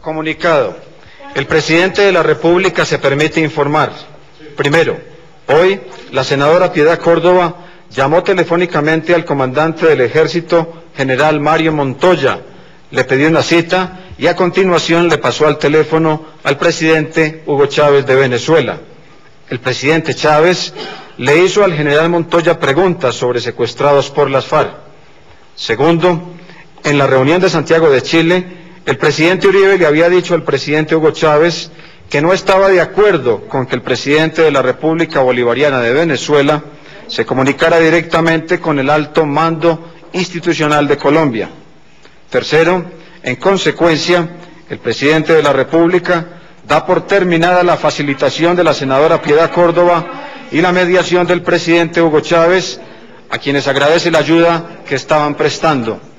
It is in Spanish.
Comunicado. El presidente de la República se permite informar. Primero, hoy la senadora Piedad Córdoba llamó telefónicamente al comandante del Ejército, general Mario Montoya, le pidió una cita y a continuación le pasó al teléfono al presidente Hugo Chávez de Venezuela. El presidente Chávez le hizo al general Montoya preguntas sobre secuestrados por las FARC. Segundo, en la reunión de Santiago de Chile, el presidente Uribe le había dicho al presidente Hugo Chávez que no estaba de acuerdo con que el presidente de la República Bolivariana de Venezuela se comunicara directamente con el alto mando institucional de Colombia. Tercero, en consecuencia, el presidente de la República da por terminada la facilitación de la senadora Piedad Córdoba y la mediación del presidente Hugo Chávez, a quienes agradece la ayuda que estaban prestando.